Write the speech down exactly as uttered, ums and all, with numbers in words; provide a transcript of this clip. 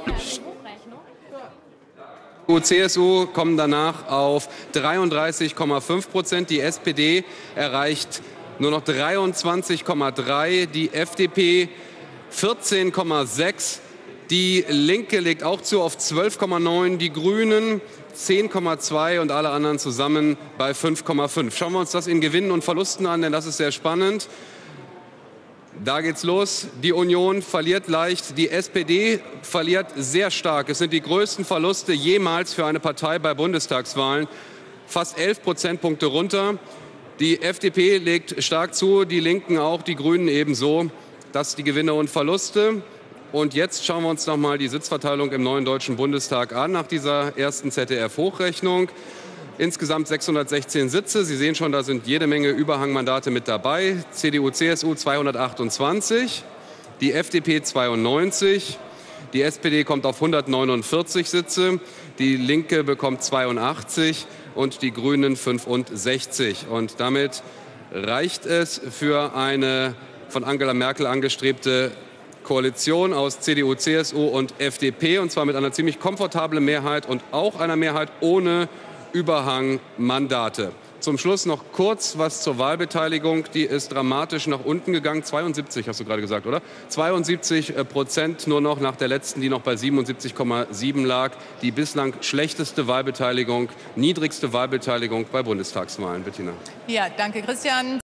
C S U kommen danach auf dreiunddreißig Komma fünf Prozent. Die S P D erreicht nur noch dreiundzwanzig Komma drei. Die F D P vierzehn Komma sechs. Die Linke legt auch zu auf zwölf Komma neun. Die Grünen zehn Komma zwei und alle anderen zusammen bei fünf Komma fünf. Schauen wir uns das in Gewinnen und Verlusten an, denn das ist sehr spannend. Da geht's los. Die Union verliert leicht, die S P D verliert sehr stark. Es sind die größten Verluste jemals für eine Partei bei Bundestagswahlen. Fast elf Prozentpunkte runter. Die F D P legt stark zu, die Linken auch, die Grünen ebenso. Das die Gewinne und Verluste. Und jetzt schauen wir uns noch mal die Sitzverteilung im neuen Deutschen Bundestag an, nach dieser ersten Z D F-Hochrechnung. Insgesamt sechshundertsechzehn Sitze. Sie sehen schon, da sind jede Menge Überhangmandate mit dabei. C D U C S U zweihundertachtundzwanzig, die F D P zweiundneunzig, die S P D kommt auf hundertneunundvierzig Sitze, die Linke bekommt zweiundachtzig und die Grünen fünfundsechzig. Und damit reicht es für eine von Angela Merkel angestrebte Koalition aus C D U, C S U und F D P, und zwar mit einer ziemlich komfortablen Mehrheit und auch einer Mehrheit ohne Überhangmandate. Zum Schluss noch kurz was zur Wahlbeteiligung. Die ist dramatisch nach unten gegangen. zweiundsiebzig hast du gerade gesagt, oder? zweiundsiebzig Prozent nur noch nach der letzten, die noch bei siebenundsiebzig Komma sieben lag. Die bislang schlechteste Wahlbeteiligung, niedrigste Wahlbeteiligung bei Bundestagswahlen. Bettina. Ja, danke, Christian.